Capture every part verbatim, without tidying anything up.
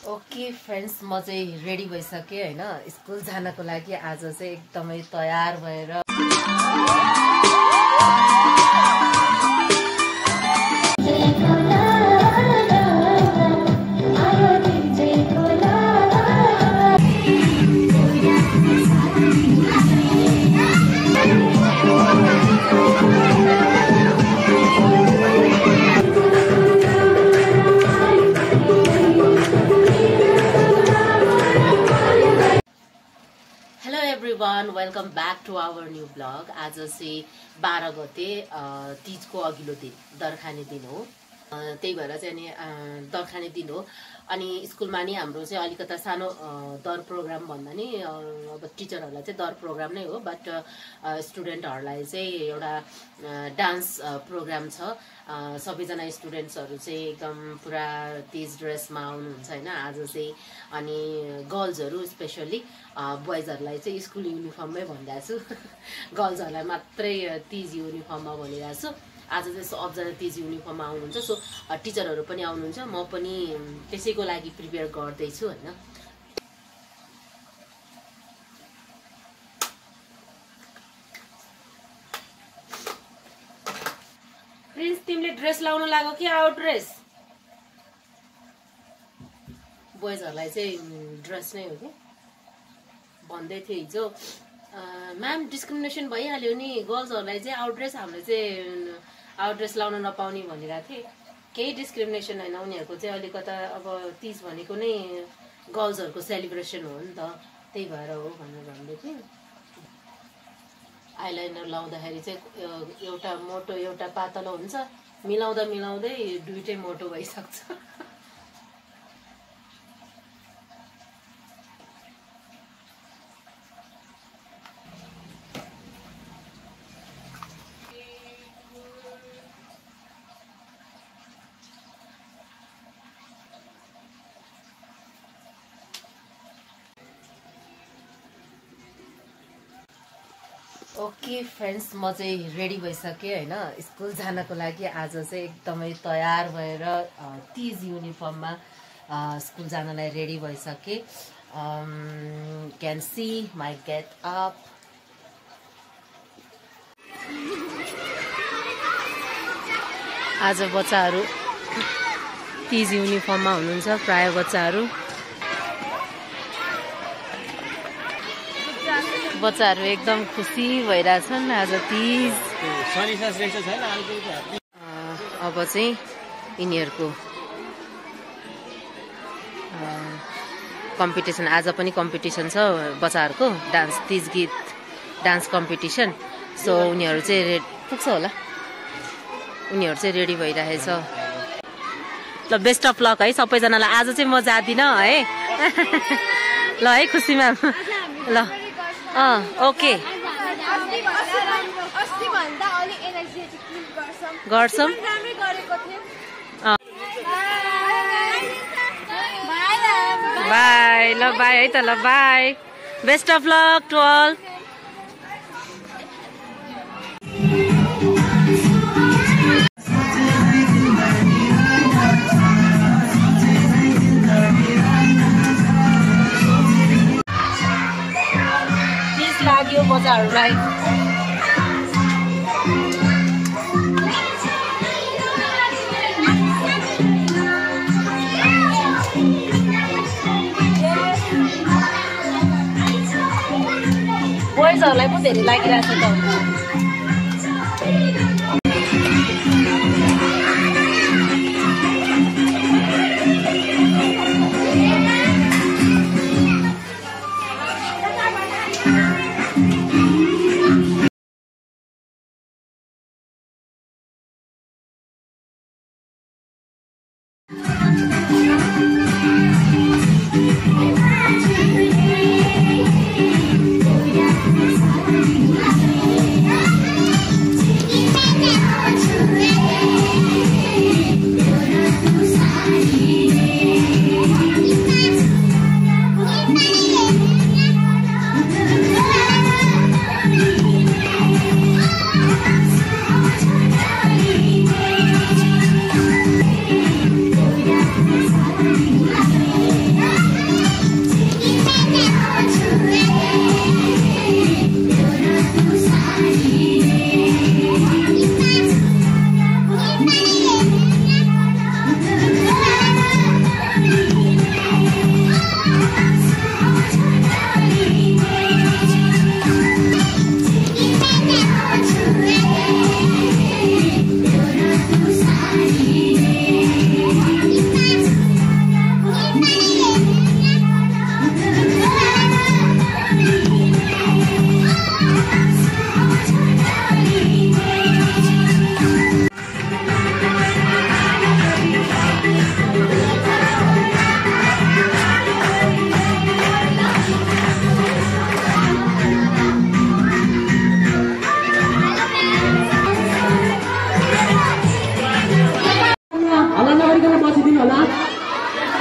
Okay friends, म चाहिँ ready भइसकेँ हैन। स्कुल जानको लागि आज चाहिँ एकदमै तयार भएर welcome back to our new blog. आज चाहिँ बाह्र गते तीजको अघिल्लो दिन दरखाने दिन हो। त्यही भएर चाहिँ अनि दरखाने दिन हो अनि स्कुलमा नि हाम्रो चाहिँ अलिकता सानो दर प्रोग्राम भन्दा नि अब टिचरहरूलाई चाहिँ दर प्रोग्राम नै हो, बट स्टुडेन्टहरूलाई चाहिँ एउटा डान्स प्रोग्राम छ। सबैजना स्टुडेन्ट्सहरू चाहिँ एकदम पुरा तीज ड्रेसमा आउनुहुन्छ हैन आज चाहिँ। अनि गर्ल्सहरू स्पेसली बोइजहरूलाई चाहिँ स्कुल युनिफर्ममै भनिरहेको छु, गर्ल्सहरूलाई मात्रै तीज युनिफर्ममा भनिरहेको छु। आज चाहिँ सबजना तीज युनिफर्ममा आउनुहुन्छ, सो टिचरहरू पनि आउनुहुन्छ, म पनि त्यसैको लागि प्रिपेयर गर्दैछु हैन। प्रिन्स, तिमीले ड्रेस लाउन लाग्यो कि आउट ड्रेस? बोइजहरूलाई चाहिँ ड्रेस नै हो कि भन्दै थिए हिजो। म्याम डिस्क्रिमिनेसन भइहाल्यो नि, गर्ल्सहरूलाई चाहिँ आउट ड्रेस, हामीले चाहिँ आउट ड्रेस लाउन नपाउने भनिरहेको थिएँ। केही डिस्क्रिमिनेसन होइन, उनीहरूको चाहिँ अलिकता अब तीज भनेको नै गर्ल्सहरूको सेलिब्रेसन हो नि त, त्यही भएर हो भनेर भन्दै थिएँ। आइलाइनर लाउँदाखेरि चाहिँ एउटा मोटो एउटा पातलो हुन्छ, मिलाउँदा मिलाउँदै दुइटै मोटो भइसक्छ। ओके फ्रेन्ड्स, म चाहिँ रेडी भइसकेँ हैन। स्कुल जानको लागि आज चाहिँ एकदमै तयार भएर तीज युनिफर्ममा स्कुल जानलाई रेडी भइसकेँ। Can see my get up. आज बच्चाहरू तीज युनिफर्ममा हुनुहुन्छ, प्राय बच्चाहरू बच्चाहरू एकदम खुसी भइरहेछन् आज तीज। अब चाहिँ यिनीहरूको कम्पिटिसन, आज पनि कम्पिटिसन छ बच्चाहरूको, डान्स तीज गीत डान्स कम्पिटिसन। सो उनीहरू चाहिँ रेड पुग्छ होला, उनीहरू चाहिँ रेडी भइरहेछ। ल बेस्ट अफ लक है सबैजनालाई। आज चाहिँ म जाँदिनँ है ल है खुसी म्याम। ल अँ ओके गर्छौँ। बाई ल बाई है त, ल bye, best of luck to all. लाग्यो बच्चाहरूलाई। बोइजहरूलाई पो धेरै लागिरहेछ त।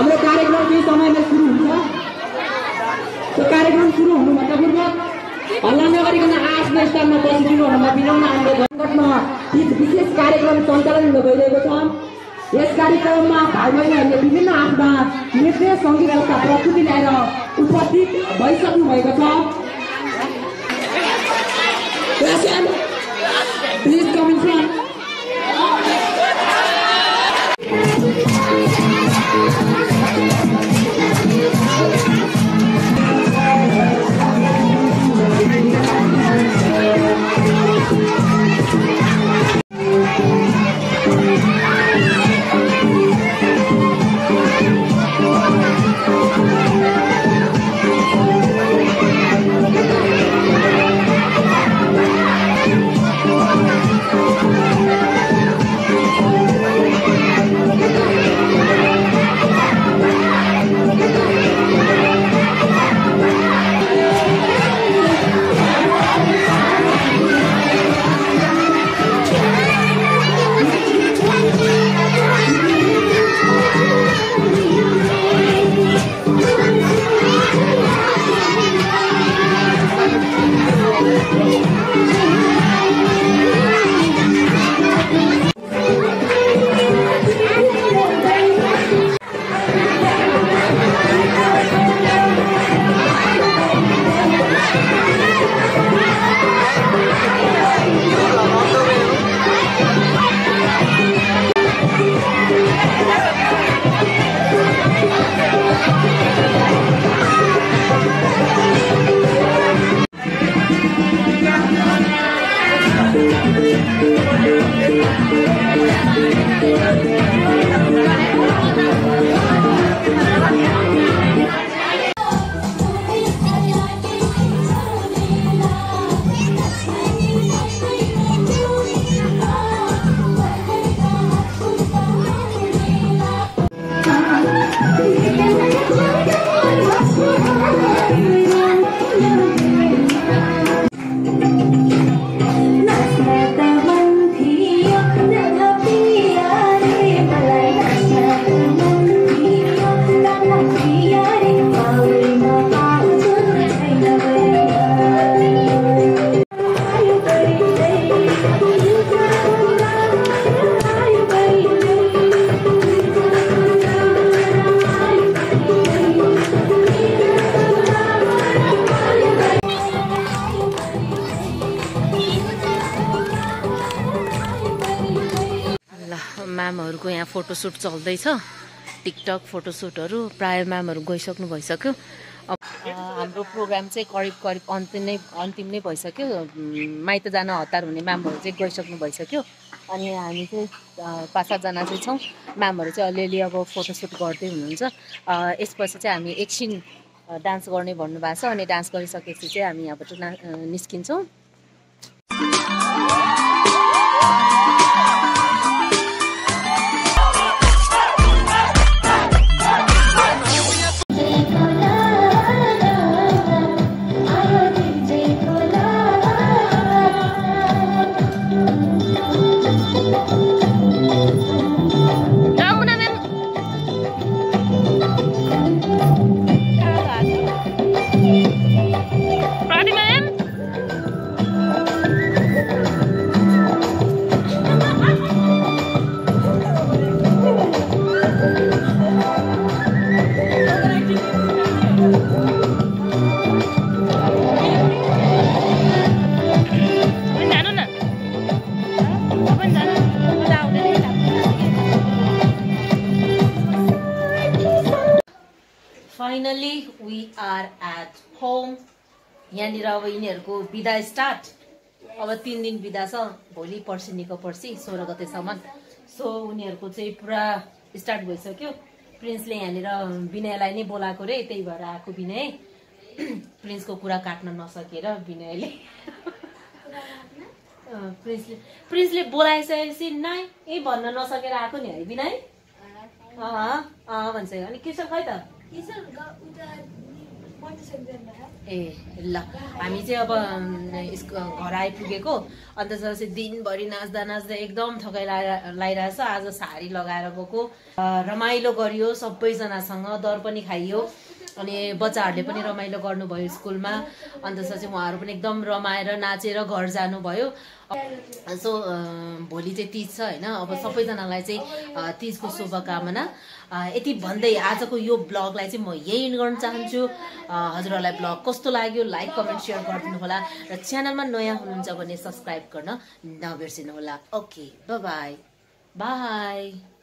हाम्रो कार्यक्रम केही समयमा सुरु हुन्छ। त्यो कार्यक्रम सुरु हुनुभन्दा पूर्व हल्ला नगरिकन आफ्नो स्थानमा बसिदिनु म विनम्र अनुरोध गर्दछमा विशेष कार्यक्रम सञ्चालन हुन गइरहेको छ। यस कार्यक्रममा भाइ बहिनीहरूले विभिन्न आफ्ना नृत्य सङ्गीत जस्ता प्रस्तुति ल्याएर उपस्थित भइसक्नु भएको छ। Please come in front. म्यामहरुको यहाँ फोटोशूट चल्दैछ। टिकटक फोटोशूटहरु प्राय म्यामहरु गइसक्नु भइसक्यो। अब हाम्रो प्रोग्राम चाहिँ करिब करिब अन्तिम नै अन्तिम नै भइसक्यो। माइत जान हतार हुने म्यामहरु चाहिँ गइसक्नु भइसक्यो। अनि हामी चाहिँ पाँच सातजना चाहिँ छौँ। म्यामहरु चाहिँ अलिअलि अब फोटोशूट गर्दै हुनुहुन्छ। यसपछि चाहिँ हामी एकछिन डान्स गर्ने भन्नुभएको छ। अनि डान्स गरिसकेपछि चाहिँ हामी यहाँबाट निस्किन्छौँ। Finally, we are at home. यहाँनिर अब यिनीहरूको बिदा स्टार्ट। अब तीन दिन बिदा छ, भोलि पर्सि निको पर्सि सोह्र गतेसम्म। सो उनीहरूको चाहिँ पुरा स्टार्ट भइसक्यो। प्रिन्सले यहाँनिर विनयलाई नै बोलाएको रे, त्यही भएर आएको विनय। प्रिन्सको कुरा काट्न नसकेर विनयले प्रिन्सले प्रिन्सले बोलाइसकेपछि नाइ ए भन्न नसकेर आएको नि है विनय। अँ अँ भन्छ। अनि किशोर खै त? ए ल हामी चाहिँ अब यसको घर आइपुगेको अन्त चाहिँ दिनभरि नाच्दा नाच्दा एकदम थकाइ लागिरहेछ। आज साडी लगाएर गएको, रमाइलो गरियो सबैजनासँग, दर पनि खाइयो अनि बच्चाहरूले पनि रमाइलो गर्नुभयो स्कुलमा। अन्त चाहिँ उहाँहरू पनि एकदम रमाएर नाचेर घर जानुभयो। सो भोलि चाहिँ तिज छ होइन, अब सबैजनालाई चाहिँ तिजको शुभकामना यति भन्दै आजको यो ब्लगलाई चाहिँ म यही गर्न चाहन्छु। हजुरहरूलाई ब्लग कस्तो लाग्यो लाइक कमेन्ट सेयर गरिदिनु होला र च्यानलमा नयाँ हुनुहुन्छ भने सब्सक्राइब गर्न नबिर्सिनु होला। Okay bye bye by.